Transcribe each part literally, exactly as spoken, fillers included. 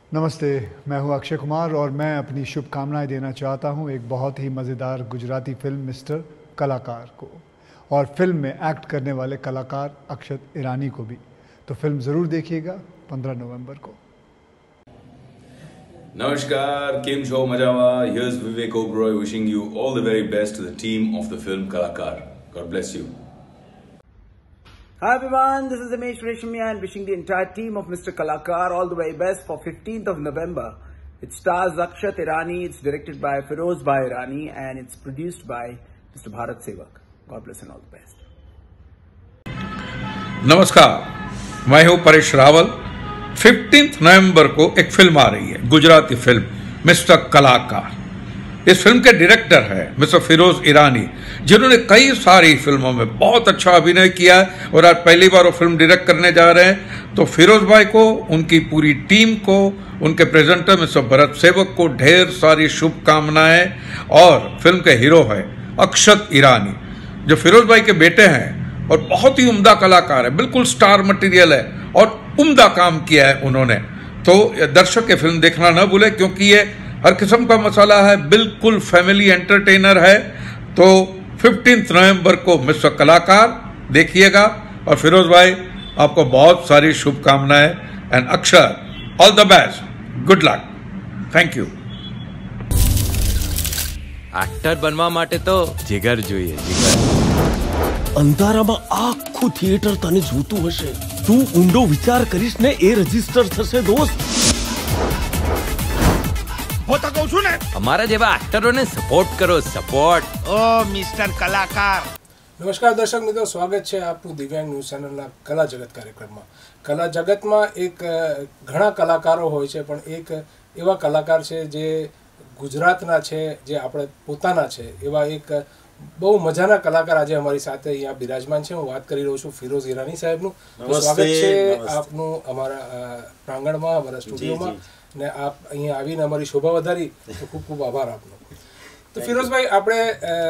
नमस्ते, मैं हूं अक्षय कुमार और मैं अपनी शुभकामनाएं देना चाहता हूं एक बहुत ही मज़ेदार गुजराती फिल्म मिस्टर कलाकार को और फिल्म में एक्ट करने वाले कलाकार अक्षत ईरानी को भी। तो फिल्म ज़रूर देखिएगा पंद्रह नवंबर को। Namaskar, Kim Cho Majawa. Here's Vivek Oberoi wishing you all the very best to the team of the film Kalakar. God bless you. Hi everyone, this is Ramesh Reshmiya and wishing the entire team of Mister Kalakar all the very best for fifteenth of November. It stars Akshat Irani, it's directed by Feroz Bhai Irani and it's produced by Mister Bharat Sevak. God bless and all the best. नमस्कार, मैं हूं Paresh Rawal. Fifteenth November को एक film आ रही है, Gujarati film mister कलाकार। इस film के डायरेक्टर है मिस्टर फिरोज ईरानी, जिन्होंने कई सारी फिल्मों में बहुत अच्छा अभिनय किया है और आज पहली बार वो फिल्म डायरेक्ट करने जा रहे हैं। तो फिरोज भाई को, उनकी पूरी टीम को, उनके प्रेजेंटर मिस्टर भरत सेवक को ढेर सारी शुभकामनाएं। और फिल्म के हीरो है अक्षत ईरानी, जो फिरोज भाई के बेटे हैं और बहुत ही उम्दा कलाकार है, बिल्कुल स्टार मटेरियल है और उम्दा काम किया है उन्होंने। तो दर्शक ये फिल्म देखना न भूले, क्योंकि ये हर किस्म का मसाला है, बिल्कुल फैमिली एंटरटेनर है। तो फिफ्टींथ नवंबर को मिस्टर कलाकार देखिएगा और फिरोज भाई आपको बहुत सारी शुभकामनाएं। And Akshar, all the best, good luck, thank you. Actor बनवा माटे तो जिगर જોઈએ, जिगर। અંધારામાં આખું થિયેટર તને જોતું હશે, તું ઊંડો વિચાર કરીશ ને એ રજીસ્ટર થશે દોસ્ત। હોતા કહું છું ને, અમારા જેવા એક્ટરોને સપોર્ટ કરો, સપોર્ટ। ઓ મિસ્ટર કલાકાર। નમસ્કાર દર્શક મિત્રો, સ્વાગત છે આપનું દિવ્યાંગ ન્યૂઝ ચેનલના કલા જગત કાર્યક્રમમાં। કલા જગતમાં એક ઘણા કલાકારો હોય છે, પણ એક એવા કલાકાર છે જે ગુજરાતના છે, જે આપણે પોતાના છે, એવા એક બહુ મજાના કલાકાર આજે અમારી સાથે અહીંયા બિરાજમાન છે। હું વાત કરી રહ્યો છું ફિરોઝ ઈરાની સાહેબનું। સ્વાગત છે આપનું અમારા પ્રાંગણમાં, અમારા સ્ટુડિયોમાં, ને આપ અહીંયા આવીને અમારી શોભા વધારી, તો ખૂબ ખૂબ આભાર આપનો। તો ફિરોઝભાઈ, આપણે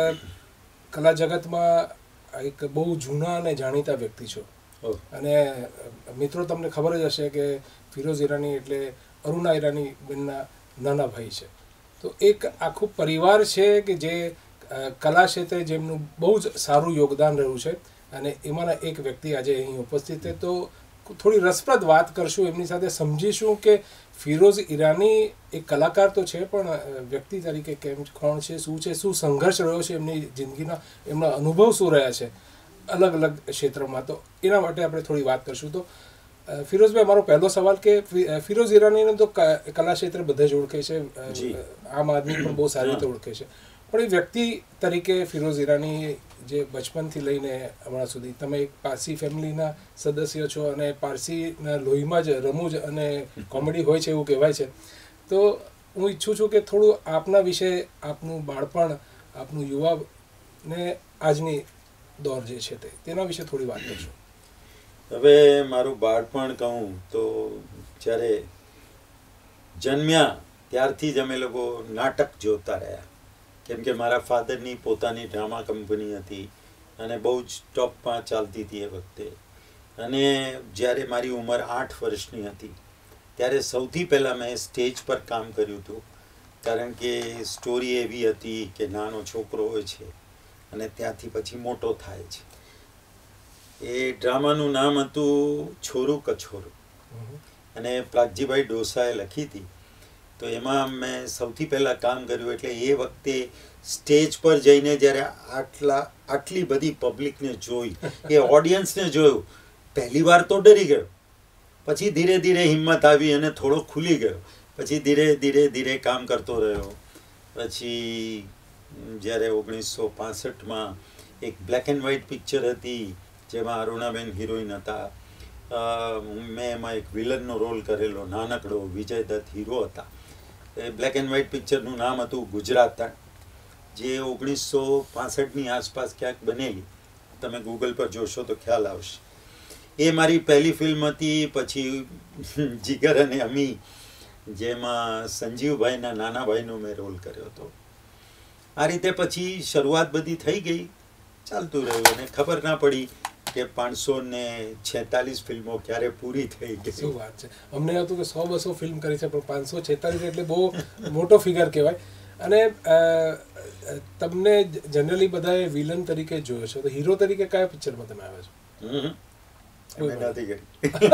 કલા જગતમાં એક બહુ જૂના અને જાણીતા વ્યક્તિ છો, અને મિત્રો તમને ખબર જ હશે કે ફિરોઝ ઈરાની એટલે અરુણા ઈરાની બેનના નાના ભાઈ છે। તો એક આખું પરિવાર છે કે જે કલા ક્ષેત્રે જેમનું બહુ જ સારું યોગદાન રહ્યું છે, અને એમાંના એક વ્યક્તિ આજે અહીં ઉપસ્થિત છે। તો થોડી રસપ્રદ વાત કરશું, એમની સાથે સમજીશું કે ફિરોઝ ઈરાની એક કલાકાર તો છે, પણ વ્યક્તિ તરીકે કેમ, કોણ છે, શું છે, શું સંઘર્ષ રહ્યો છે એમની જિંદગીના, એમના અનુભવ શું રહ્યા છે અલગ અલગ ક્ષેત્રમાં। તો એના માટે આપણે થોડી વાત કરશું। તો ફિરોઝભાઈ, મારો પહેલો સવાલ કે ફિરોઝ ઈરાનીને તો કલા ક્ષેત્રે બધા જ ઓળખે છે, આમ આદમી પણ બહુ સારી રીતે ઓળખે છે, પણ એ વ્યક્તિ તરીકે ફિરોઝ ઈરાની જે બચપનથી લઈને હમણાં સુધી, તમે એક પારસી ફેમિલીના સદસ્ય છો અને પારસીના લોહીમાં જ રમૂજ અને કોમેડી હોય છે એવું કહેવાય છે। તો હું ઈચ્છું છું કે થોડું આપના વિશે, આપનું બાળપણ, આપનું યુવા ને આજની દોર જે છે તે તેના વિશે થોડી વાત કરશો। હવે મારું બાળપણ કહું તો જ્યારે જન્મ્યા ત્યારથી જ અમે લોકો નાટક જોતા રહ્યા, કેમ કે મારા ફાધરની પોતાની ડ્રામા કંપની હતી અને બહુ જ ટોપમાં ચાલતી હતી એ વખતે। અને જ્યારે મારી ઉંમર આઠ વર્ષની હતી ત્યારે સૌથી પહેલાં મેં સ્ટેજ પર કામ કર્યું હતું, કારણ કે સ્ટોરી એવી હતી કે નાનો છોકરો હોય છે અને ત્યાંથી પછી મોટો થાય છે। એ ડ્રામાનું નામ હતું છોરું કછોરું અને પ્લાગજીભાઈ ડોસાએ લખી હતી। તો એમાં મેં સૌથી પહેલાં કામ કર્યું, એટલે એ વખતે સ્ટેજ પર જઈને જ્યારે આટલા આટલી બધી પબ્લિકને જોઈ, એ ઓડિયન્સને જોયું, પહેલી વાર તો ડરી ગયો, પછી ધીરે ધીરે હિંમત આવી અને થોડો ખુલી ગયો, પછી ધીરે ધીરે ધીરે કામ કરતો રહ્યો। પછી જ્યારે ઓગણીસો પાસઠમાં એક બ્લેક એન્ડ વ્હાઇટ પિક્ચર હતી જેમાં અરુણાબેન હિરોઈન હતા, મેં એમાં એક વિલનનો રોલ કરેલો, નાનકડો, વિજય દત્ત હીરો હતા। એ બ્લેક એન્ડ વ્હાઇટ પિક્ચરનું નામ હતું ગુજરાતણ, જે ઓગણીસો પાસઠની આસપાસ ક્યાંક બનેલી, તમે ગૂગલ પર જોશો તો ખ્યાલ આવશે। એ મારી પહેલી ફિલ્મ હતી। પછી જીગર અને અમી, જેમાં સંજીવભાઈના નાના ભાઈનો મેં રોલ કર્યો હતો। આ રીતે પછી શરૂઆત બધી થઈ ગઈ, ચાલતું રહ્યું અને ખબર ના પડી કે પાંચસો ને છેતાલીસ ફિલ્મો ક્યારે પૂરી થઈ ગઈ. શું વાત છે. અમને હતું કે સો બસો ફિલ્મ કરી છે, પણ પાંચસો છેતાલીસ એટલે બહુ મોટો ફિગર કહેવાય. અને તમને જનરલી બધાએ વિલન તરીકે જોયો છો, તો હીરો તરીકે કયા પિક્ચરમાં તમે આવ્યા છો? નથી કરી.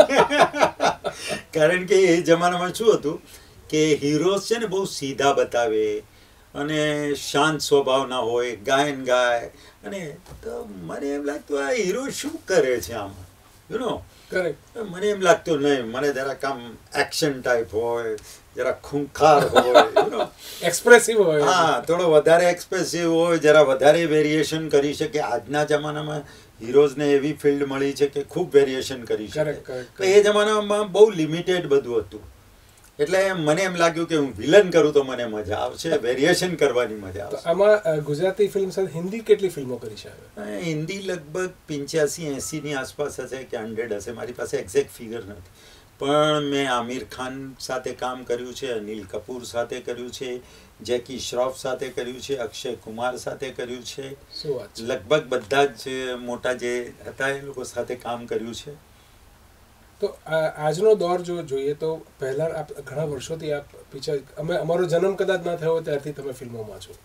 કારણ કે એ જમાનામાં શું હતું કે હીરોઝ છે ને બહુ સીધા બતાવે અને શાંત સ્વભાવના હોય, ગાયન ગાય, અને તો મને એમ લાગતું આ હીરો શું કરે છે આમાં, યુ નો. કરેક્ટ. મને એમ લાગતું નહીં, મને જરાક આમ એક્શન ટાઈપ હોય, જરા ખૂંખાર હોય, યુ નો, એક્સપ્રેસિવ હોય. હા, થોડો વધારે એક્સપ્રેસિવ હોય, જરા વધારે વેરિએશન કરી શકે. આજના જમાનામાં હીરોઝને એવી ફિલ્ડ મળી છે કે ખૂબ વેરિએશન કરી શકે. એ જમાનામાં બહુ લિમિટેડ બધું હતું, એટલે મને એમ લાગ્યું કે હું વિલન કરું તો મને મજા આવશે, વેરિએશન કરવાની મજા આવશે. આમાં ગુજરાતી ફિલ્મ સાથે હિન્દી કેટલી ફિલ્મો કરી છે? હિન્દી લગભગ પંચ્યાસી એંસી ની આસપાસ હશે કે હંડ્રેડ હશે, મારી પાસે એક્ઝેક્ટ ફિગર નથી. પણ મેં આમિર ખાન સાથે કામ કર્યું છે, અનિલ કપૂર સાથે કર્યું છે, જેકી શ્રોફ સાથે કર્યું છે, અક્ષય કુમાર સાથે કર્યું છે. લગભગ બધા જ મોટા જે હતા એ લોકો સાથે કામ કર્યું છે. તો આજનો દોર જો જોઈએ તો પહેલા આપ ઘણા વર્ષોથી આપ પિક્ચર, અમે અમારો જન્મ કદાચ ના થયો ત્યારથી તમે ફિલ્મોમાં છો,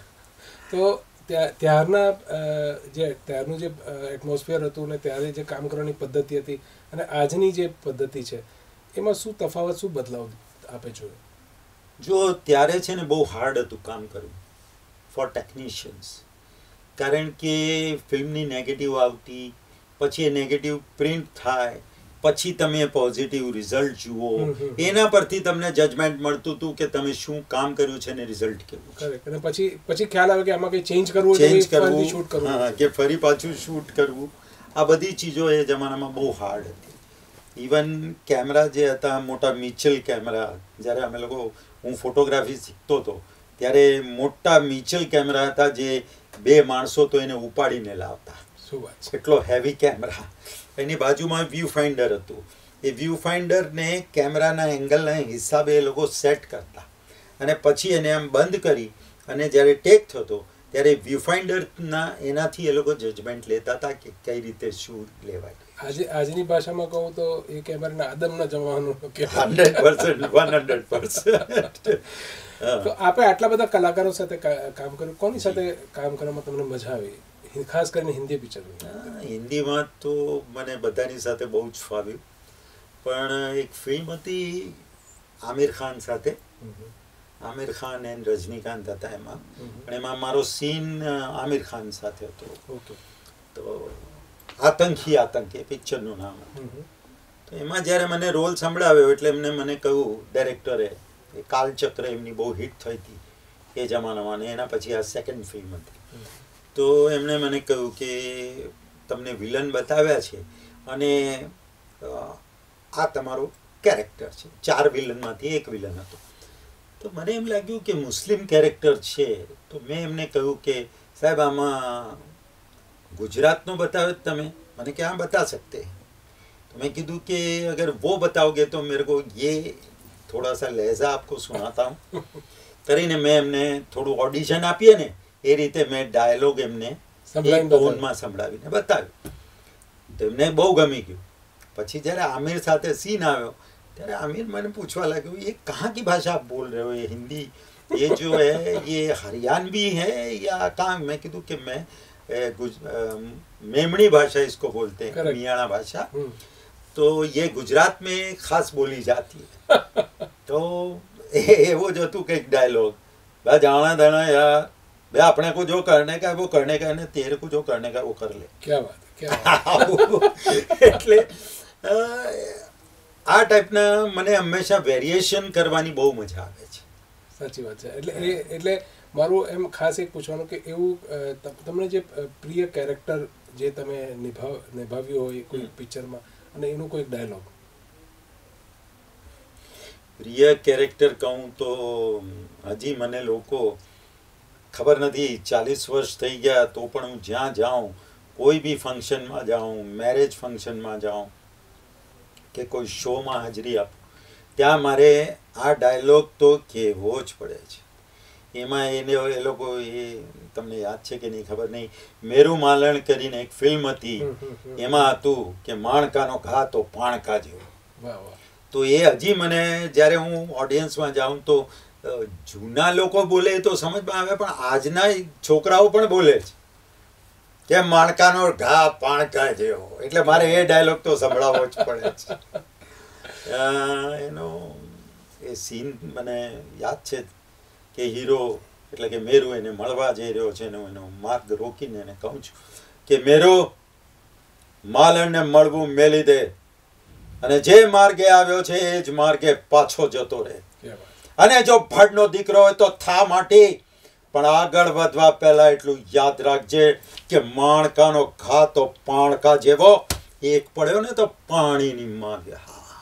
તો ત્યારના જે ત્યારનું જે એટમોસ્ફિયર હતું ને ત્યારે જે કામ કરવાની પદ્ધતિ હતી અને આજની જે પદ્ધતિ છે એમાં શું તફાવત, શું બદલાવ આપે જોયો? જો ત્યારે છે ને બહુ હાર્ડ હતું કામ કરવું ફોર ટેકનિશિયન્સ, કારણ કે ફિલ્મની નેગેટિવ આવતી, પછી એ નેગેટિવ પ્રિન્ટ થાય, પછી તમે પોઝિટિવ રિઝલ્ટ જુઓ, એના પરથી તમને જજમેન્ટ મળતું હતું કે તમે શું કામ કર્યું છે ને રિઝલ્ટ કેવું છે. અને પછી પછી ખ્યાલ આવે કે આમાં કંઈ ચેન્જ કરવું, ચેન્જ કરવું, શૂટ કરવું, કે ફરી પાછું શૂટ કરવું. આ બધી ચીજો એ જમાનામાં બહુ હાર્ડ હતી. ઇવન કેમેરા જે હતા, મોટા મિચલ કેમેરા, જ્યારે અમે લોકો, હું ફોટોગ્રાફી શીખતો હતો ત્યારે મોટા મિચલ કેમેરા હતા જે બે માણસો તો એને ઉપાડીને લાવતા. શું વાત છે. એટલો હેવી કેમેરા. એની બાજુમાં વ્યૂ ફાઇન્ડર હતું. એ વ્યૂ ફાઇન્ડરને કેમેરાના એંગલના હિસાબે એ લોકો સેટ કરતા અને પછી એને આમ બંધ કરી અને જ્યારે ટેક થતો ત્યારે વ્યૂ ફાઇન્ડરના એનાથી એ લોકો જજમેન્ટ લેતા હતા કે કઈ રીતે શું લેવાય. આજે આજની ભાષામાં કહું તો એ કેમેરાના આદમના જમાનો hundred percent one hundred percent. તો આપણે આટલા બધા કલાકારો સાથે કામ કર્યું, કોની સાથે કામ કરવામાં તમને મજા આવી, ખાસ કરીને હિન્દી પિક્ચરમાં? હિન્દીમાં તો મને બધાની સાથે બહુ જ ફાવ્યું, પણ એક ફિલ્મ હતી આમિર ખાન સાથે, આમિર ખાન એન્ડ રજનીકાંત હતા એમાં, પણ એમાં મારો સીન આમિર ખાન સાથે હતો. તો આતંકી આતંક એ પિક્ચરનું નામ હતું. તો એમાં જ્યારે મને રોલ સંભળાવ્યો એટલે એમને મને કહ્યું ડાયરેક્ટરે, કાલચક્ર એમની બહુ હિટ થઈ હતી એ જમાનામાં, અને એના પછી આ સેકન્ડ ફિલ્મ હતી. તો એમણે મને કહ્યું કે તમને વિલન બતાવ્યા છે અને આ તમારો કેરેક્ટર છે. ચાર વિલનમાંથી એક વિલન હતો. તો મને એમ લાગ્યું કે મુસ્લિમ કેરેક્ટર છે, તો મેં એમને કહ્યું કે સાહેબ આમાં ગુજરાતનો બતાવે તમે? મને કે હા બતા सकते हैं. तो मैं કીધું કે अगर वो बताओगे तो मेरे को ये थोड़ा सा लहजा आपको सुनाता हूँ કરીને મેં એમને થોડું ઓડિશન આપીએ ને એ રીતે મેં ડાયલોગ એમને ટોનમાં સંભળાવીને બતાવ્યું. તો એમને બહુ ગમી ગયું. પછી જ્યારે આમિર સાથે સીન આવ્યો ત્યારે આમિર મને પૂછવા લાગ્યું ये कहाँ की भाषा आप बोल रहे हो, ये हिंदी ये जो है ये हरियाणवी है या कहाँ? मैं કીધું કે मैं मेमणी भाषा इसको बोलते हैं, मियाणा भाषा, तो ये गुजरात में खास बोली जाती है. तो एवो जो तू कई डायलॉग भाई जाना दाना यार भाई अपने को जो करने का है वो करने का है ना, तेरे को जो करने का है वो कर ले. क्या बात क्या એટલે આ ટાઈપના મને હંમેશા વેરિએશન કરવાની બહુ મજા આવે છે. સાચી વાત છે. એટલે એ એટલે મારું એમ ખાસ એક પૂછવાનું કે એવું તમને જે પ્રિય કેરેક્ટર જે તમે નિભાવ નિભાવ્યું હોય કોઈ પિક્ચરમાં અને એનું કોઈ ડાયલોગ? પ્રિય કેરેક્ટર કહું તો હજી મને લોકો ખબર નથી, ચાલીસ વર્ષ થઈ ગયા તો પણ હું જ્યાં જાઉં, કોઈ બી ફંક્શનમાં જાઉં, મેરેજ ફંક્શનમાં જાઉં કે કોઈ શોમાં હાજરી આપું, ત્યાં મારે આ ડાયલોગ તો કહેવો જ પડે છે. એમાં એને એ લોકો એ તમને યાદ છે કે નહીં ખબર નહીં, મેરુ માલણ કરીને એક ફિલ્મ હતી, એમાં હતું કે માણકાનો ઘા તો પાણકા જેવો. તો એ હજી મને જ્યારે હું ઓડિયન્સમાં જાઉં તો જૂના લોકો બોલે તો સમજમાં આવે, પણ આજના છોકરાઓ પણ બોલે છે કે માણકાનો ઘા પાણકા જેવો, એટલે મારે એ ડાયલોગ તો સંભળાવવો જ પડે છે. એનો એ સીન મને યાદ છે કે હીરો એટલે કે મેરુ એને મળવા જઈ રહ્યો છે ને હું એનો માર્ગ રોકીને એને કહું છું કે મેરુ, માલણને મળવું મેલી દે અને જે માર્ગે આવ્યો છે એ જ માર્ગે પાછો જતો રહે, અને જો ભડનો દીકરો હોય તો થા માટી, પણ આગળ વધવા પહેલા એટલું યાદ રાખજે કે માણકાનો ઘા તો પાણકા જેવો, એક પડ્યો ને તો પાણીની માગે.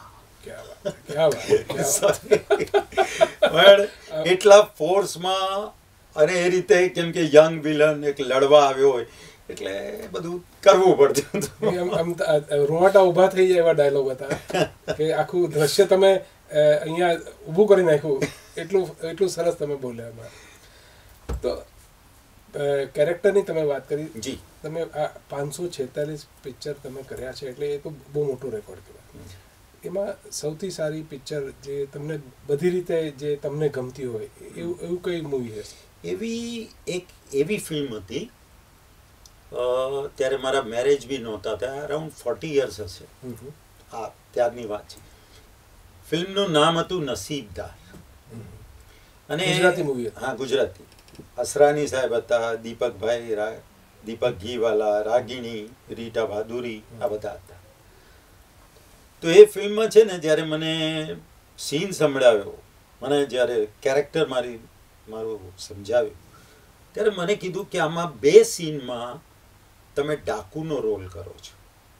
એટલા ફોર્સમાં અને એ રીતે, કેમ કે યંગ વિલન એક લડવા આવ્યો હોય એટલે બધું કરવું પડતું. રોવાટા ઉભા થઈ જાય એવા ડાયલોગ હતા કે આખું દ્રશ્ય તમે અહીંયા ઊભું કરી નાખ્યું, એટલું એટલું સરસ તમે બોલ્યા એમાં. તો કેરેક્ટરની તમે વાત કરી જી, તમે આ પાંચસો છેતાલીસ પિક્ચર તમે કર્યા છે એટલે એ તો બહુ મોટું રેકોર્ડ કહેવાય. એમાં સૌથી સારી પિક્ચર જે તમને બધી રીતે જે તમને ગમતી હોય એવું એવું કઈ મૂવી હશે? એવી એક એવી ફિલ્મ હતી, ત્યારે મારા મેરેજ બી નહોતા થયા, અરાઉન્ડ ફોર્ટી યર્સ હશે આ ત્યારની વાત છે. ફિલ્મનું નામ હતું નસીબદાર, અને ગુજરાતી મૂવી. હા, ગુજરાતી. અસરાની સાહેબ હતા, દીપકભાઈ, દીપક ઘીવાલા, રાગીણી, રીટા ભાદુરી, આ બધા હતા. તો એ ફિલ્મમાં છે ને, જ્યારે મને સીન સંભળાવ્યો, મને જ્યારે કેરેક્ટર મારી મારું સમજાવ્યું, ત્યારે મને કીધું કે આમાં બે સીનમાં તમે ડાકુનો રોલ કરો છો,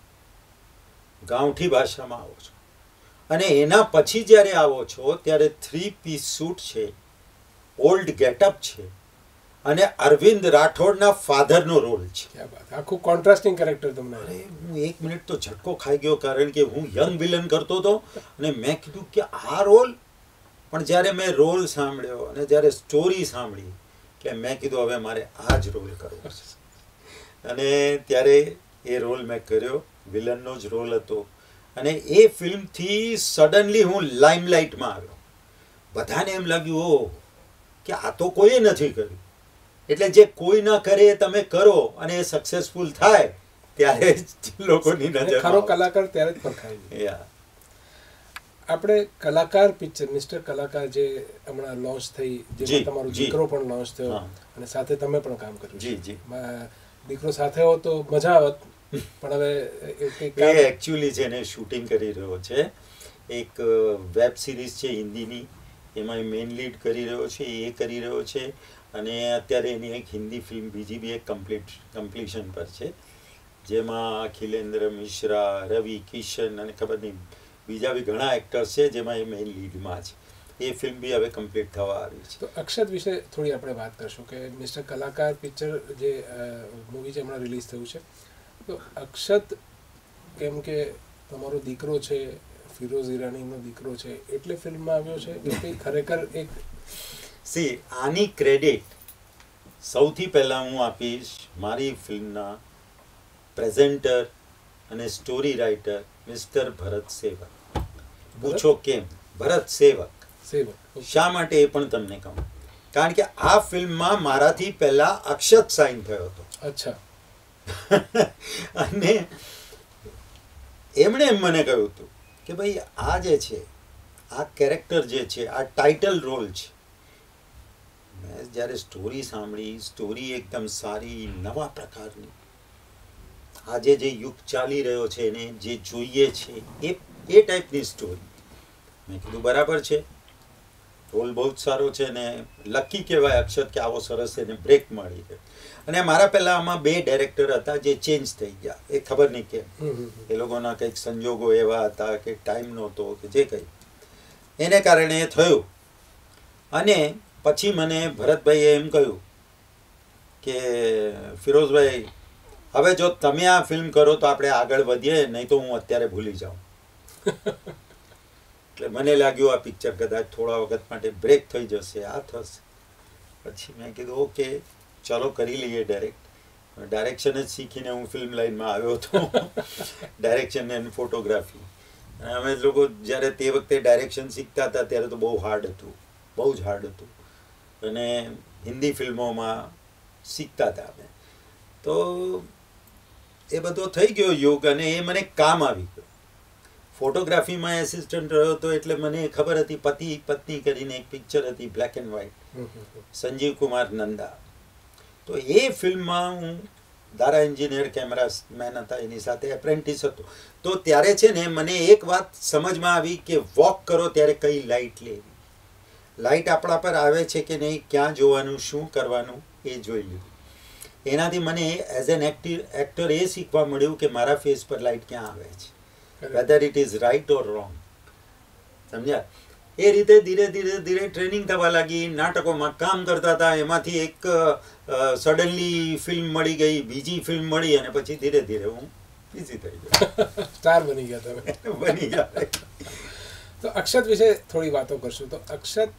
ગાંઠી ભાષામાં આવો છો, અને એના પછી જ્યારે આવો છો ત્યારે થ્રી પીસ સૂટ છે, ઓલ્ડ ગેટઅપ છે, અને અરવિંદ રાઠોડના ફાધરનો રોલ છે. આખું કોન્ટ્રાસ્ટિંગ કેરેક્ટર તમને. અરે હું એક મિનિટ તો ઝટકો ખાઈ ગયો, કારણ કે હું યંગ વિલન કરતો હતો અને મેં કીધું કે આ રોલ. પણ જ્યારે મેં રોલ સાંભળ્યો અને જ્યારે સ્ટોરી સાંભળી એટલે મેં કીધું હવે મારે આ જ રોલ કરવો છે, અને ત્યારે એ રોલ મેં કર્યો. વિલનનો જ રોલ હતો, અને એ ફિલ્મથી સડનલી હું લાઇમલાઇટમાં આવ્યો. બધાને એમ લાગ્યું ઓ કે આ તો કોઈએ નથી કર્યું. એટલે જે કોઈ ના કરે તમે કરો અને એ સક્સેસફુલ થાય ત્યારે જ લોકોની નજર ખરો કલાકાર ત્યારે જ પરખાય. આપણે કલાકાર પિક્ચર મિસ્ટર કલાકાર જે હમણાં લોન્ચ થઈ, જેમાં તમારો દીકરો પણ લોન્ચ થયો અને સાથે તમે પણ કામ કર્યું. જી જી. દીકરો સાથે હો તો મજા આવત, પણ હવે એ એકચ્યુઅલી છે ને શૂટિંગ કરી રહ્યો છે, એક વેબ સિરીઝ છે હિન્દીની, એમાં એ મેઇન લીડ કરી રહ્યો છે, એ કરી રહ્યો છે, અને અત્યારે એની એક હિન્દી ફિલ્મ બીજી બી એક કમ્પ્લીટ કમ્પ્લીશન પર છે, જેમાં અખિલેન્દ્ર મિશ્રા, રવિ કિશન અને ખબર નહીં બીજા બી ઘણા એક્ટર્સ છે જેમાં એ મેઇન લીડમાં છે. એ ફિલ્મ બી હવે કમ્પ્લીટ થવા આવી છે. તો અક્ષત વિશે થોડી આપણે વાત કરશું કે મિસ્ટર કલાકાર પિક્ચર જે મૂવી છે હમણાં રિલીઝ થયું છે, તો અક્ષત કેમ કે તમારો દીકરો છે, ફિરોઝ ઈરાનીનો દીકરો છે એટલે ફિલ્મમાં આવ્યો છે કે કંઈ ખરેખર એક સી આની ક્રેડિટ સૌથી પહેલાં હું આપીશ મારી ફિલ્મના પ્રેઝેન્ટર અને સ્ટોરી રાઇટર મિસ્ટર ભરત સેવક. પૂછો કેમ ભરત સેવક? સેવક શા માટે એ પણ તમને કહું, કારણ કે આ ફિલ્મમાં મારાથી પહેલા અક્ષત સાઇન થયો હતો. અચ્છા. અને એમણે એમ મને કહ્યું હતું કે ભાઈ આ જે છે આ કેરેક્ટર જે છે આ ટાઇટલ રોલ છે. મેં જ્યારે સ્ટોરી સાંભળી, સ્ટોરી એકદમ સારી, નવા પ્રકારની, આજે જે યુગ ચાલી રહ્યો છે એને જે જોઈએ છે એ એ ટાઈપની સ્ટોરી. મેં કીધું બરાબર છે, રોલ બહુ જ સારો છે ને લકી કહેવાય અક્ષત કે આવો સરસ એને બ્રેક મળી છે. અને મારા પહેલાં આમાં બે ડાયરેક્ટર હતા જે ચેન્જ થઈ ગયા, એ ખબર નહીં કેમ, એ લોકોના કંઈક સંજોગો એવા હતા કે ટાઈમ નહોતો કે જે કંઈ, એને કારણે એ થયું. અને પછી મને ભરતભાઈએ એમ કહ્યું કે ફિરોઝભાઈ હવે જો તમે આ ફિલ્મ કરો તો આપણે આગળ વધીએ, નહીં તો હું અત્યારે ભૂલી જાઉં. એટલે મને લાગ્યું આ પિક્ચર કદાચ થોડા વખત માટે બ્રેક થઈ જશે, આ થશે. પછી મેં કીધું ઓકે ચલો કરી લઈએ ડાયરેક્ટ. ડાયરેક્શન જ શીખીને હું ફિલ્મ લાઈનમાં આવ્યો હતો, ડાયરેક્શન એન્ડ ફોટોગ્રાફી. અને અમે લોકો જ્યારે તે વખતે ડાયરેક્શન શીખતા હતા ત્યારે તો બહુ હાર્ડ હતું, બહુ જ હાર્ડ હતું. અને હિન્દી ફિલ્મોમાં શીખતા હતા અમે. તો એ બધો થઈ ગયો યોગ અને એ મને કામ આવી ગયો. ફોટોગ્રાફીમાં એસિસ્ટન્ટ રહ્યો હતો એટલે મને ખબર હતી. પતિ પત્ની કરીને એક પિક્ચર હતી black and white, Sanjeev Kumar Nanda. તો એ ફિલ્મમાં હું દારા એન્જિનિયર કેમેરામેન હતા, એની સાથે એપ્રેન્ટિસ હતો. તો ત્યારે છે ને મને એક વાત સમજમાં આવી કે વોક કરો ત્યારે કઈ લાઇટ લેવી, લાઇટ આપણા પર આવે છે કે નહીં, ક્યાં જોવાનું, શું કરવાનું એ જોઈ લીધું. એનાથી મને એઝ એન એક્ટિવ એક્ટર એ શીખવા મળ્યું કે મારા ફેસ પર લાઇટ ક્યાં આવે છે, whether it is right or wrong. સમજ્યા? એ રીતે ધીરે ધીરે ધીરે ટ્રેનિંગ થવા લાગી. નાટકોમાં કામ કરતા હતા, એમાંથી એક સડનલી ફિલ્મ મળી ગઈ, બીજી ફિલ્મ મળી અને પછી ધીરે ધીરે હું બિઝી થઈ ગયો, સ્ટાર બની ગયા તમે. બની ગયા. તો અક્ષત વિશે થોડી વાતો કરશું. તો અક્ષત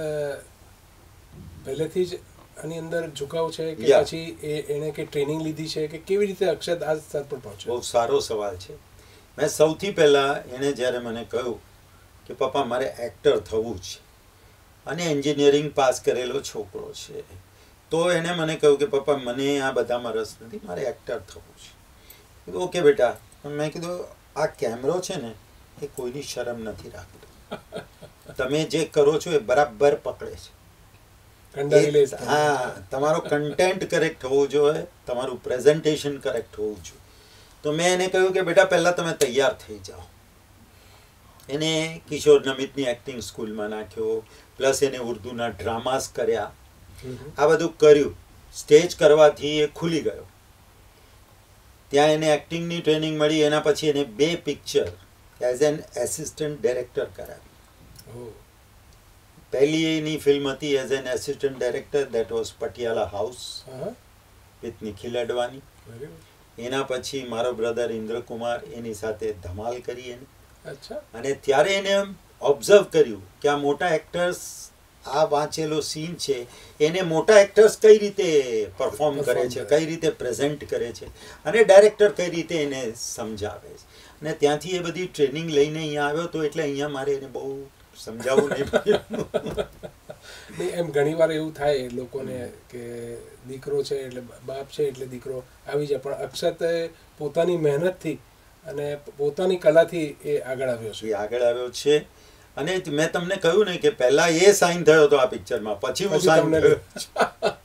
પહેલેથી જ આની અંદર ઝુકાવ છે કે પછી એ એને કે ટ્રેનિંગ લીધી છે કે કેવી રીતે અક્ષત આ સ્તર પર પહોંચ્યો? બહુ સારો સવાલ છે. મેં સૌથી પહેલાં એણે જ્યારે મને કહ્યું કે પપ્પા મારે એક્ટર થવું છે અને એન્જિનિયરિંગ પાસ કરેલો છોકરો છે, તો એણે મને કહ્યું કે પપ્પા મને આ બધામાં રસ નથી, મારે એક્ટર થવું છે. કીધું ઓકે બેટા. મેં કીધું આ કેમેરો છે ને એ કોઈની શરમ નથી રાખતો, તમે જે કરો છો એ બરાબર પકડે છે. હા, તમારો કન્ટેન્ટ કરેક્ટ હોવું જોઈએ, તમારું પ્રેઝન્ટેશન કરેક્ટ હોવું જોઈએ. તો મેં એને કહ્યું કે બેટા પહેલાં તમે તૈયાર થઈ જાઓ. એને કિશોર નમિતની એક્ટિંગ સ્કૂલમાં નાખ્યો, પ્લસ એને ઉર્દુના ડ્રામાસ કર્યા, આ બધું કર્યું. સ્ટેજ કરવાથી એ ખુલી ગયો. ત્યાં એને એક્ટિંગની ટ્રેનિંગ મળી. એના પછી એને બે picture as an assistant director કરાવી. પહેલી એની ફિલ્મ હતી as an assistant director, that was Patiala house with Nikhil Advani. એના પછી મારો બ્રધર ઇન્દ્રકુમાર, એની સાથે ધમાલ કરી એને. અને ત્યારે એને ઓબ્ઝર્વ કર્યું કે આ મોટા એક્ટર્સ, આ વાંચેલો સીન છે એને મોટા એક્ટર્સ કઈ રીતે પરફોર્મ કરે છે, કઈ રીતે પ્રેઝન્ટ કરે છે અને ડાયરેક્ટર કઈ રીતે એને સમજાવે છે. અને ત્યાંથી એ બધી ટ્રેનિંગ લઈને અહીંયા આવ્યો તો એટલે અહીંયા મારે એને બહુ સમજાવવું નહીં પડ્યું. એમ ઘણી વાર એવું થાય લોકોને કે દીકરો છે એટલે બાપ છે એટલે દીકરો આવી જાય, પણ અક્ષત પોતાની મહેનતથી અને પોતાની કલાથી એ આગળ આવ્યો છે. એ આગળ આવ્યો છે. અને મેં તમને કહ્યું ને કે પહેલા એ સાઇન થયો હતો આ પિક્ચરમાં, પછી હું સાઇન થયો.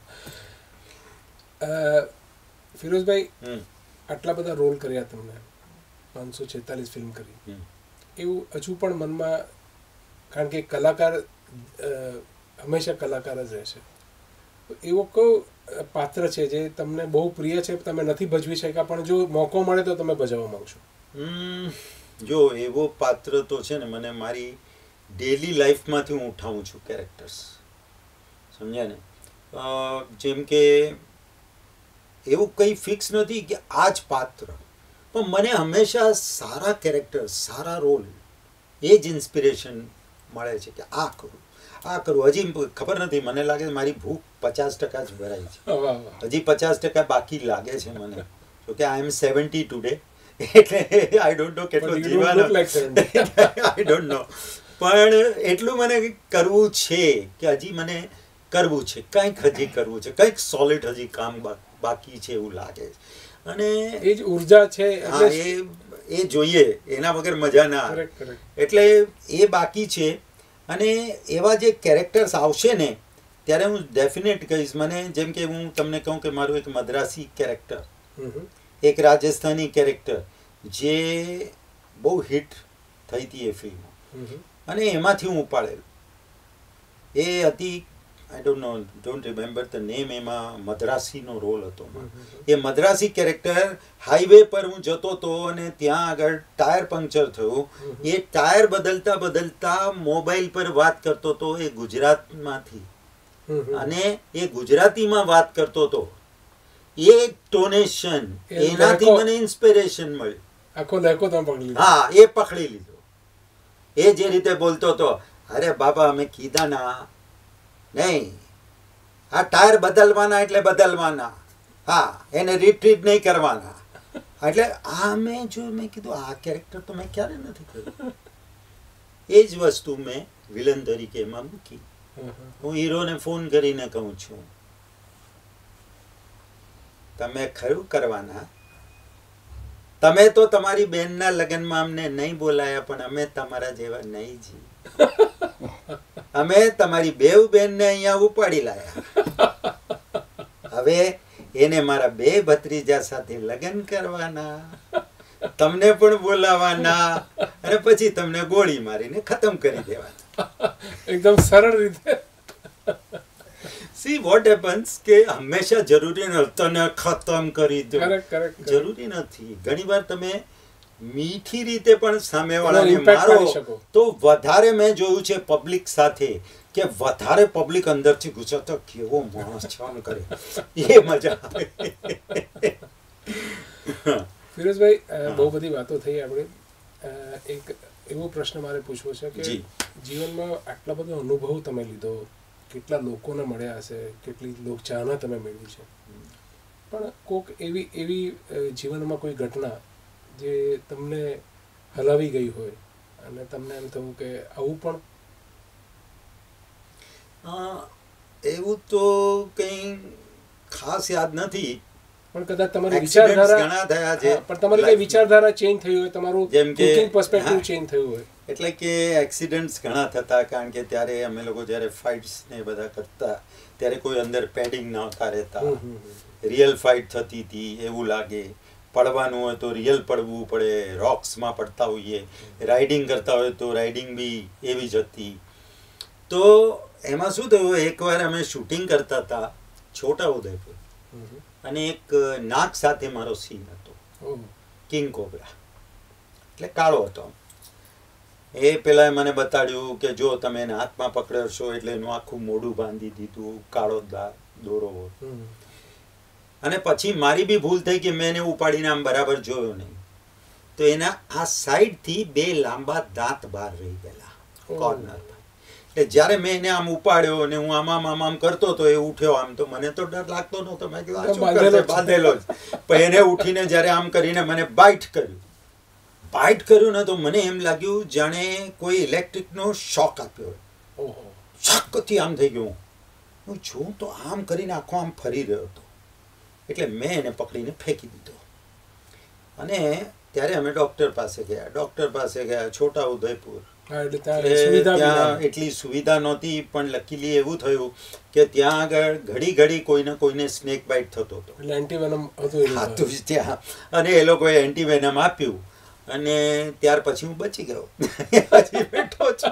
ફિરોઝભાઈ, આટલા બધા રોલ કર્યા તમને, પાંચસો છેતાલીસ ફિલ્મ કરી, એવું હજુ પણ મનમાં, કારણ કે કલાકાર હંમેશા કલાકાર જ રહેશે, એવો કયો પાત્ર છે જે તમને બહુ પ્રિય છે, તમે નથી ભજવી શક્યા પણ જો મોકો મળે તો તમે ભજવવા માંગશો? જો એવો પાત્ર તો છે ને, મને મારી ડેલી લાઈફમાંથી હું ઉઠાવું છું કેરેક્ટર્સ, સમજ્યા ને? જેમ કે એવું કંઈ ફિક્સ નથી કે આ જ પાત્ર, પણ મને હંમેશા સારા કેરેક્ટર, સારા રોલ, એ જ ઇન્સ્પિરેશન મળે છે કે આ કરું, આ કરું. હજી ખબર નથી, મને લાગે મારી ભૂખ પચાસ ટકા જ ભરાઈ છે, હજી પચાસ ટકા બાકી લાગે છે મને. જો કે આઈ એમ સેવન્ટી ટુડે, એટલે આઈ ડોન્ટ નો કેટલો જીવાનો, આઈ ડોન્ટ નો, પણ એટલું મને કરવું છે કે હજી મને કરવું છે, કંઈક હજી કરવું છે, કંઈક સોલિડ હજી કામ બાકી છે એવું લાગે છે. અને એ જ ઉર્જા છે, હા, એ એ જોઈએ, એના વગર મજા ના આવે. એટલે એ બાકી છે. અને એવા જે કેરેક્ટર્સ આવશે ને ત્યારે હું ડેફિનેટ કહીશ. મને જેમ કે હું તમને કહું કે મારું એક મદ્રાસી કેરેક્ટર, એક રાજસ્થાની કેરેક્ટર જે બહુ હિટ થઈ હતી એ ફિલ્મ, અને એમાંથી હું ઉપાડેલું. એ હતી, I don't know don't remember the name, એમાં મદ્રાસીનો રોલ હતો. એ મદ્રાસી કેરેક્ટર, હાઈવે પર હું જતો હતો અને ત્યાં આગળ ટાયર પંક્ચર થયું. એ ટાયર બદલતા બદલતા મોબાઈલ પર વાત કરતો હતો, એ ગુજરાતમાંથી, અને એ ગુજરાતીમાં વાત કરતો હતો. એ ટોનેશન, એનાથી મને ઇન્સ્પિરેશન મળ્યું. આખો લેકો તમે પકડી લીધો. હા, એ પકડી લીધો. એ જે રીતે બોલતો હતો, અરે બાબા અમે કીધા ના નહીં, આ ટાયર બદલવાના એટલે બદલવાના, હા, એને રિટ્રીટ નહીં કરવાના. એટલે આ મેં જો મેં કીધું આ કેરેક્ટર તો મેં ક્યારે નથી કર્યું. એ જ વસ્તુ મેં વિલન તરીકે એમાં મૂકી. હું હીરોને ફોન કરીને કહું છું, તમે ખરું કરવાના, તમે તો તમારી બેનના લગ્નમાં અમને નહીં બોલાયા, પણ અમે તમારા જેવા નહીં જી. અમે તમારી બેવ બેનને અહીંયા ઉપાડી લાયા. હવે એને મારા બે ભત્રીજા સાથે લગ્ન કરવાના, તમને પણ બોલાવાના, અને પછી તમને ગોળી મારીને ખતમ કરી દેવાના. એકદમ સરળ રીતે. સી વોટ હેપન્સ કે હંમેશા જરૂરી નથી તને ખતમ કરી દો, જરૂરી નથી. ઘણીવાર તમે મીઠી રીતે પણ સામેવાળાને મારો તો વધારે મેં જોયું છે પબ્લિક સાથે કે વધારે પબ્લિક અંદરથી ગુસ્સો તો કેવો માણસ છે આમ કરે, એ મજા આવે. ફિરોઝભાઈ, બહુ બધી વાતો થઈ આપણે. એક એવો પ્રશ્ન મારે પૂછવો છે કે જીવનમાં આટલા બધો અનુભવ તમે લીધો, કેટલા લોકોને મળ્યા હશે, કેટલી લોકચાહના તમે મેળવી છે, પણ કોઈક એવી એવી જીવનમાં કોઈ ઘટના જે તમને હલાવી ગઈ હોય અને તમને એમ થયું કે આવું પણ? એવું તો કંઈ ખાસ યાદ નથી, પણ કદાચ તમારી વિચારધારા ઘણા થયા છે, પણ તમારી કઈ વિચારધારા ચેન્જ થઈ હોય, તમારું જેમ કે પર્સપેક્ટિવ ચેન્જ થયું હોય. એટલે કે એક્સિડન્ટ્સ ઘણા થતા, કારણ કે ત્યારે અમે લોકો જ્યારે ફાઇટ્સ ને બધા કરતા ત્યારે કોઈ અંદર પેડિંગ નહોતા રહેતા, રિયલ ફાઇટ થતી હતી એવું લાગે. પડવાનું હોય તો રિયલ પડવું પડે, રોક્સમાં પડતા હોઈએ, રાઇડિંગ કરતા હોય તો રાઇડિંગ બી એવી જ હતી. તો એમાં શું થયું, એકવાર અમે શૂટિંગ કરતા હતા છોટા ઉદયપુર, અને એક નાગ સાથે મારો સીન હતો, કિંગ કોબરા, એટલે કાળો હતો. એ પેલા મને બતાડ્યું કે જો તમે એને હાથમાં પકડશો એટલે એનું આખું મોઢું બાંધી દીધું, કાળો દોરો. અને પછી મારી બી ભૂલ થઈ કે મેં એને ઉપાડીને આમ બરાબર જોયો નહીં, તો એના આ સાઈડથી બે લાંબા દાંત બહાર રહી ગયેલા કોર્નર પર. એટલે જ્યારે મેં એને આમ ઉપાડ્યો અને હું આમ આમ આમ આમ કરતો તો એ ઉઠ્યો આમ, તો મને તો ડર લાગતો નહોતો, મેં કીધું શું કરશે, બાંધેલો જ. પણ એને ઉઠીને જ્યારે આમ કરીને મને બાઇટ કર્યું, બાઇટ કર્યું ને તો મને એમ લાગ્યું જાણે કોઈ ઇલેક્ટ્રિકનો શોક આપ્યો. શોકથી આમ થઈ ગયું. હું છું તો આમ કરીને આખો આમ ફરી રહ્યો હતો. એટલે મેં એને પકડીને ફેંકી દીધો. અને ત્યારે અમે ડૉક્ટર પાસે ગયા. ડૉક્ટર પાસે ગયા છોટા ઉદયપુર. ત્યાં એટલી સુવિધા નહોતી, પણ લકીલી એવું થયું કે ત્યાં આગળ ઘડી ઘડી કોઈને કોઈને સ્નેક બાઇટ થતો હતો, એન્ટીવેનમ હતું જ ત્યાં. અને એ લોકોએ એન્ટીવેનમ આપ્યું અને ત્યાર પછી હું બચી ગયો. હજી બેઠો છું.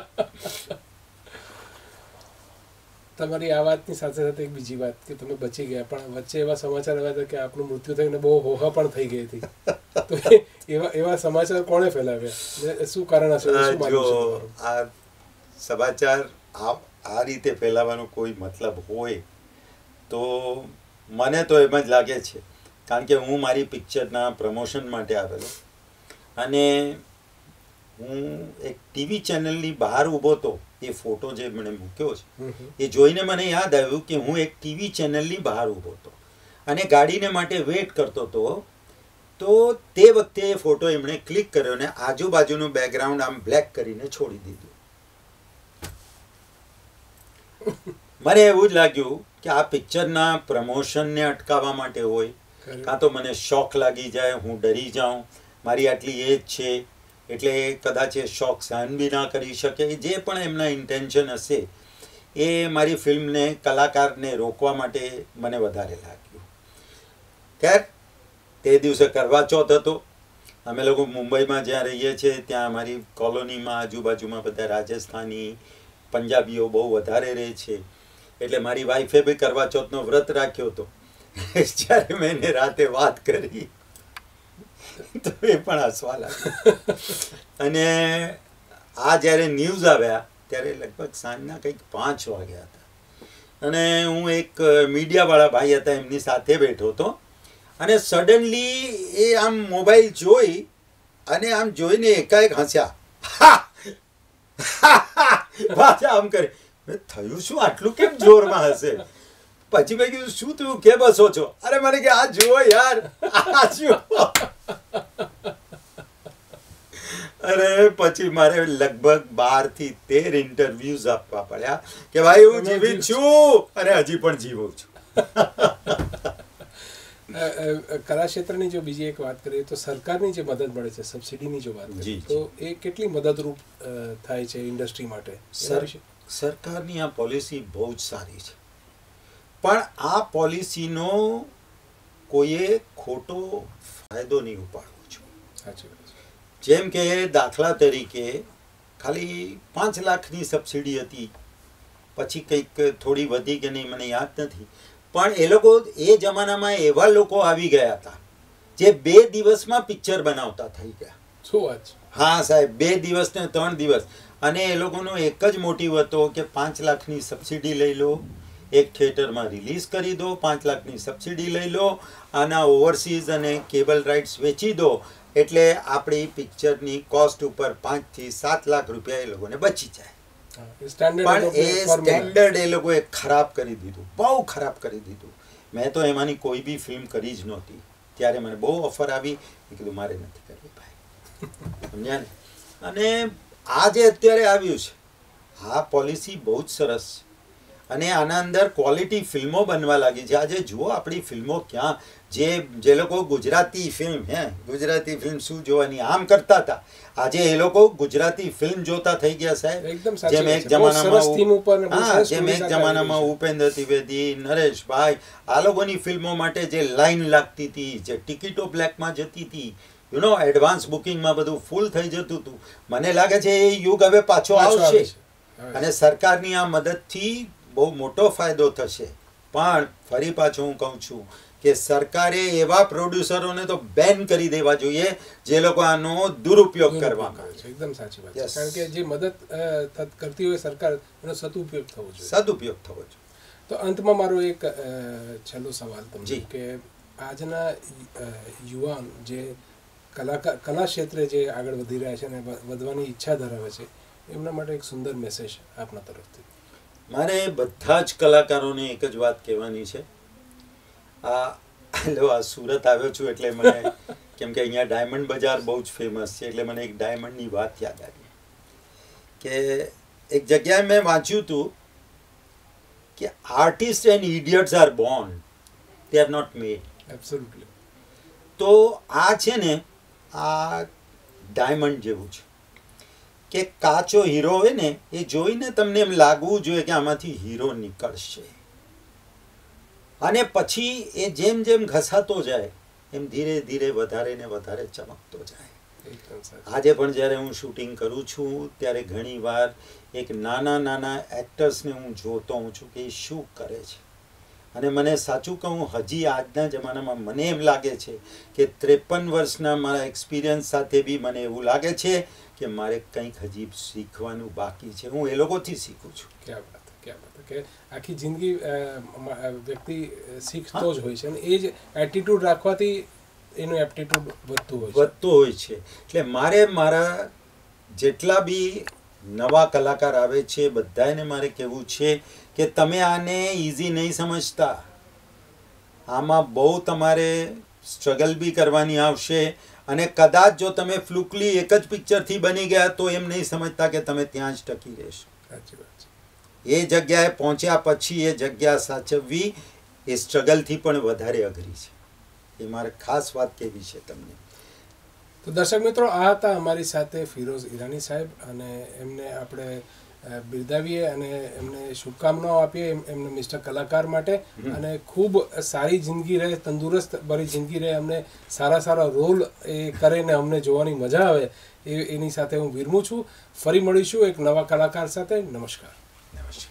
તમારી આ વાતની સાથે સાથે એક બીજી વાત કે તમે બચી ગયા, પણ વચ્ચે એવા સમાચાર આવ્યા હતા કે આપનું મૃત્યુ થઈને બહુ હોહા પણ થઈ ગઈ હતી. તો એવા એવા સમાચાર કોણે ફેલાવ્યા, શું કારણ હશે? જો આ સમાચાર આ રીતે ફેલાવાનો કોઈ મતલબ હોય તો મને તો એમ જ લાગે છે, કારણ કે હું મારી પિક્ચરના પ્રમોશન માટે આવેલો અને હું એક ટીવી ચેનલની બહાર ઊભો હતો. એ ફોટો જે મને મૂક્યો છે એ જોઈને મને યાદ આવ્યું કે હું એક ટીવી ચેનલની બહાર ઊભો હતો અને ગાડીને માટે વેઇટ કરતો હતો. તો તે વખતે એ ફોટો એમણે ક્લિક કર્યો અને આજુબાજુનું બેકગ્રાઉન્ડ આમ બ્લેક કરીને છોડી દીધું. મને એવું જ લાગ્યું કે આ પિક્ચરના પ્રમોશનને અટકાવવા માટે હોય, કાં તો મને શોખ લાગી જાય, હું ડરી જાઉં, મારી આટલી એજ છે એટલે કદાચ એ શોખ સહન બી ના કરી શકે. જે પણ એમના ઇન્ટેન્શન હશે એ મારી ફિલ્મને, કલાકારને રોકવા માટે મને વધારે લાગ્યું. ખેર, તે દિવસે કરવા ચોથ હતો. અમે લોકો મુંબઈમાં જ્યાં રહીએ છીએ ત્યાં અમારી કોલોનીમાં આજુબાજુમાં બધા રાજસ્થાની, પંજાબીઓ બહુ વધારે રહે છે. એટલે મારી વાઈફે બી કરવા ચોથનો વ્રત રાખ્યો હતો. જ્યારે મેં એને રાતે વાત કરી તો એ પણ હસવા લાગ્યા. અને આ જ્યારે ન્યૂઝ આવ્યા ત્યારે લગભગ સાંજના કંઈક પાંચ વાગ્યા હતા અને હું એક મીડિયાવાળા ભાઈ હતા એમની સાથે બેઠો હતો અને સડનલી એ આમ મોબાઈલ જોઈ અને આમ જોઈને એકાએક હસ્યા. પાછા આમ કરે, થયું શું, આટલું કેમ જોરમાં હશે? પછી મેં કીધું શું તું કે બસો છો? અરે મને કે આ જુઓ યાર, આ જુઓ. અરે પછી મારે લગભગ બાર થી તેર ઇન્ટરવ્યુઝ આપવા પડ્યા કે ભાઈ હું જીવિત છું અને હજી પણ જીવું છું. કલા ક્ષેત્રની જો બીજી એક વાત કરીએ તો સરકારની જે મદદ મળે છે, સબસિડીની જો વાત કરીએ તો એ કેટલી મદદરૂપ થાય છે ઇન્ડસ્ટ્રી માટે? સરકારની આ પોલિસી બહુ જ સારી છે, પણ આ પોલિસીનો કોઈએ ખોટો ફાયદો નહીં ઉપાડવો જોઈએ. સાચી વાત. જેમ કે દાખલા તરીકે ખાલી પાંચ લાખની સબસિડી હતી, પછી કંઈક થોડી વધી કે નહીં મને યાદ નથી, પણ એ લોકો એ જમાનામાં એવા લોકો આવી ગયા હતા જે બે દિવસમાં પિક્ચર બનાવતા થઈ ગયા. શું વાત? હા સાહેબ, બે દિવસ ને ત્રણ દિવસ. અને એ લોકોનો એક જ મોટિવ હતો કે પાંચ લાખની સબસિડી લઈ લો, એક થિયેટરમાં રિલીઝ કરી દો, પાંચ લાખની સબસિડી લઈ લો, આના ઓવરસીઝ અને કેબલ રાઇટ્સ વેચી દો, એટલે આપણી પિક્ચરની કોસ્ટ ઉપર પાંચ થી સાત લાખ રૂપિયા એ લોકોને બચી જાય. પણ એ સ્ટેન્ડર્ડ એ લોકોએ ખરાબ કરી દીધું, બહુ ખરાબ કરી દીધું. મેં તો એમાંની કોઈ બી ફિલ્મ કરી જ નહોતી. ત્યારે મને બહુ ઓફર આવી, મેં કીધું મારે નથી કરવી ભાઈ, સમજ્યા ને? અને આ જે અત્યારે આવ્યું છે, આ પોલિસી બહુ જ સરસ છે અને આના અંદર ક્વોલિટી ફિલ્મો બનવા લાગી છે. આજે જુઓ આપણી ફિલ્મો ક્યાં, જે જે લોકો ગુજરાતી ફિલ્મ હે ગુજરાતી ફિલ્મ શું જોવાની આમ કરતા હતા, આજે એ લોકો ગુજરાતી ફિલ્મ જોતા થઈ ગયા સાહેબ. જેમ એક જમાનામાં હા જેમ એક જમાનામાં ઉપેન્દ્ર ત્રિવેદી, નરેશભાઈ, આ લોકોની ફિલ્મો માટે જે લાઈન લાગતી હતી, જે ટિકિટો બ્લેકમાં જતી હતી, યુ નો એડવાન્સ બુકિંગમાં બધું ફૂલ થઈ જતું હતું. મને લાગે છે એ યુગ હવે પાછો આવશે અને સરકારની આ મદદથી બહુ મોટો ફાયદો થશે. પણ ફરી પાછું હું કહું છું કે સરકારે એવા પ્રોડ્યુસરોને તો બેન કરી દેવા જોઈએ જે લોકો આનો દુરુપયોગ કરવા માંગે છે. એકદમ સાચી વાત છે, કારણ કે જે મદદ કરતી હોય સરકાર, એનો સદુપયોગ થવો જોઈએ. સદુપયોગ થવો જોઈએ. તો અંતમાં મારો એક છેલ્લો સવાલ તમને કે આજના યુવાન જે કલાકાર કલા ક્ષેત્રે જે આગળ વધી રહ્યા છે અને વધવાની ઈચ્છા ધરાવે છે, એમના માટે એક સુંદર મેસેજ આપના તરફથી. મારે બધા જ કલાકારોને એક જ વાત કહેવાની છે. આ લો આ સુરત આવ્યો છું એટલે મને, કેમ કે અહીંયા ડાયમંડ બજાર બહુ જ ફેમસ છે, એટલે મને એક ડાયમંડની વાત યાદ આવી કે એક જગ્યાએ મેં વાંચ્યું હતું કે artist and idiots are born, they are not made. Absolutely. તો આ છે ને આ ડાયમંડ જેવું છે કે કાચો હીરો હોય ને એ જોઈને તમને એમ લાગવું જોઈએ કે આમાંથી હીરો નીકળશે, અને પછી એ જેમ જેમ ઘસાતો જાય એમ ધીરે ધીરે વધારે ને વધારે ચમકતો જાય. આજે પણ જ્યારે હું શૂટિંગ કરું છું ત્યારે ઘણી વાર એક નાના નાના એક્ટર્સને હું જોતો હોઉં છું કે એ શું કરે છે, અને મને સાચું કહું હજી આજના જમાનામાં મને એમ લાગે છે કે ત્રેપન વર્ષના મારા એક્સપિરિયન્સ સાથે બી મને એવું લાગે છે કે મારે કંઈક હજી શીખવાનું બાકી છે. હું એ લોકોથી શીખું છું. ક્યાં વાત ક્યાં વાત કે આખી જિંદગી વ્યક્તિ શીખતો જ હોય છે અને એ જ એટીટ્યુડ રાખવાથી એનું એપ્ટિટ્યુડ વધતું હોય છે વધતું હોય છે એટલે મારે મારા જેટલા બી નવા કલાકાર આવે છે બધાને મારે કહેવું છે કે તમે આને ઇઝી નહીં સમજતા. આમાં બહુ તમારે સ્ટ્રગલ બી કરવાની આવશે, અને કદાચ જો તમે ફ્લુકલી એક જ પિક્ચરથી બની ગયા તો એમ નહીં સમજતા કે તમે ત્યાં જ ટકી રહેશો. સાચી વાત છે. એ જગ્યાએ પહોંચ્યા પછી એ જગ્યા સાચવવી એ સ્ટ્રગલથી પણ વધારે અઘરી છે. એ મારે ખાસ વાત કહેવી છે તમને. તો દર્શક મિત્રો, આ હતા અમારી સાથે ફિરોઝ ઈરાની સાહેબ, અને એમને આપણે બિરદાવીએ અને એમને શુભકામનાઓ આપીએ એમને મિસ્ટર કલાકાર માટે, અને ખૂબ સારી જિંદગી રહે, તંદુરસ્ત ભરી જિંદગી રહે, અમને સારા સારા રોલ એ કરે ને અમને જોવાની મજા આવે એ એની સાથે હું વિરમું છું. ફરી મળીશું એક નવા કલાકાર સાથે. નમસ્કાર. નમસ્કાર.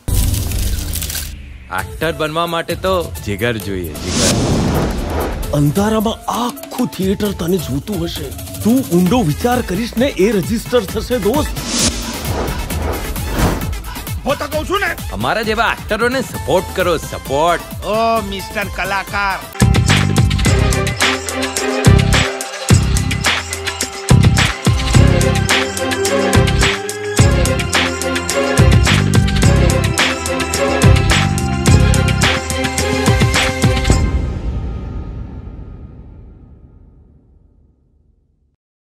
એક્ટર બનવા માટે તો જીગર જોઈએ, જીગર. અંધારામાં આખું થિયેટર તને જોતું હશે, તું ઊંડો વિચાર કરીશ ને એ રજીસ્ટર થશે દોસ્ત. હું તો કહું છું ને, અમારા જેવા એક્ટરોને સપોર્ટ કરો, સપોર્ટ. ઓ મિસ્ટર કલાકાર.